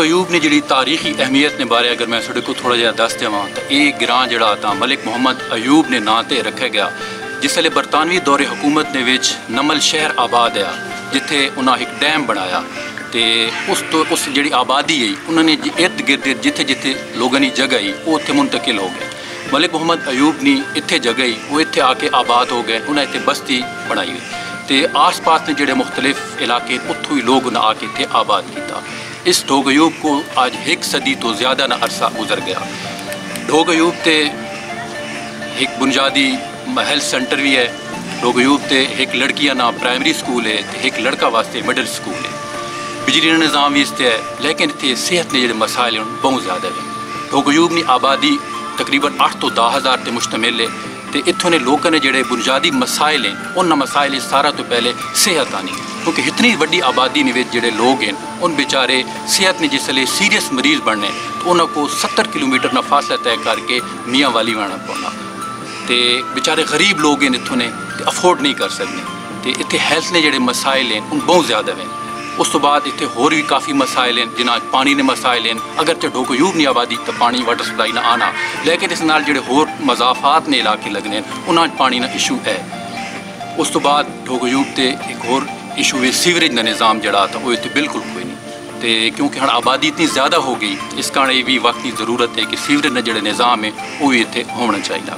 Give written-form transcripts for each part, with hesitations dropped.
ayub ने जी तारीखी अहमियत ने बारे अगर मैं थोड़े को थोड़ा जहा दस देवां तो ये ग्रां जड़ा था मलिक मोहम्मद अयूब ने नां ते रखा गया जिसले बरतानवी दौरे हुकूमत ने विच नमल शहर आबाद आ जिथे उन्हें एक डैम बनाया तो उस जी आबादी है उन्होंने इर्द गिर्द जिथे जिथे लोगों की जगह ही वो इतने मुंतकिल हो गए। मलिक मोहम्मद अयूब ने इतने जगह ही वो इतने आके आबाद हो गए, उन्हें इतने बस्ती बनाई तो आस पास ने जोड़े मुख्तलिफ इलाके उत्थों ही लोग उन्हें आके इतने आबाद किया। इस ढोक अयूब को आज 1 सदी तो ज़्यादा ना अरसा गुजर गया। ढोक अयूब ते एक बुनियादी हेल्थ सेंटर भी है। ढोक अयूब ते एक लड़कियां ना प्राइमरी स्कूल है तो एक लड़का वास्ते मिडल स्कूल है। बिजली का निज़ाम भी इसते है लेकिन इतने सेहत ने जोड़े मसाइल हैं बहुत ज़्यादा है। ढोक अयूब की आबादी तकरीबन 8 तो 10 हज़ार से मुश्तमिल है तो इतों ने लोगों ने जोड़े बुनियादी मसाइल हैं उन मसाइल सारा तो पहले सेहत आनी क्योंकि इतनी वड्डी आबादी ने जोड़े लोग हैं उन बेचारे सेहत ने जिसले सीरियस मरीज़ बनने तो उन्होंने 70 किलोमीटर का फासला तय करके मियांवाली आना पौना तो बेचारे गरीब लोग हैं इतों ने अफोर्ड नहीं कर सकते तो इतने हेल्थ ने जोड़े मसाइल हैं उन बहुत ज़्यादा हैं। उस तो बाद इतने होर भी काफ़ी मसाइल हैं जिन्हें पानी ने मसाइल हैं अगर तो ढोक अयूब नहीं आबादी तो पानी वाटर सप्लाई ना आना लेकिन इस नाल जोड़े होर मजाफात ने इलाके लगने उन्हें पानी का इशू है। उस तो बाद ढोक अयूब से एक होर इशू है सीवरेज का निज़ाम जड़ा था वो इतने बिल्कुल कोई नहीं तो क्योंकि हाँ आबादी इतनी ज़्यादा हो गई इस कारण ये भी वक्त की ज़रूरत है कि सीवरेज का जोड़े निज़ाम है वो भी इतने होना चाहिए।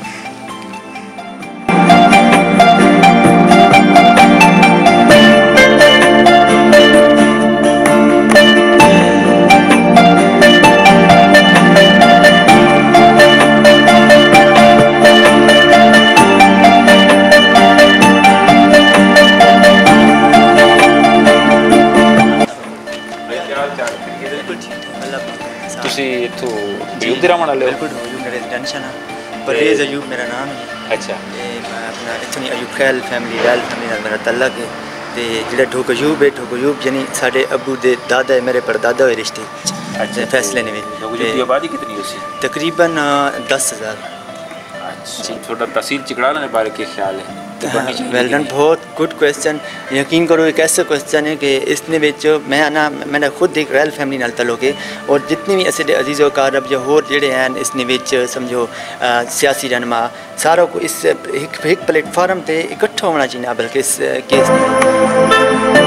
परवेज अयूब मेरा नाम है। अच्छा मैं अपना इतनी अयूब खैल फैमिली वैल फैमिली मेरा तल्लक है तो जो ढोक अयूब है ढोक अयूब यानी साढ़े अबू दे दादा है मेरे परदादा हुए रिश्ते। अच्छा फैसले ने आबादी कितनी है? तकरीबन 10,000। अच्छा थोड़ा तहसील चकराला ने बारे के ख्याल है? वेल डन बहुत गुड क्वेश्चन। यकीन करो एक ऐसा क्वेश्चन है कि इसने मैंने खुद एक रैल फैमिली नाल तल्लुक है और जितने भी असीं अजीज़ो कारब या होर जेड़े हैं इसने समझो सियासी रहनुमा सारों को इस एक प्लेटफार्म पर इकट्ठा होना चाहिए बल्कि इस केस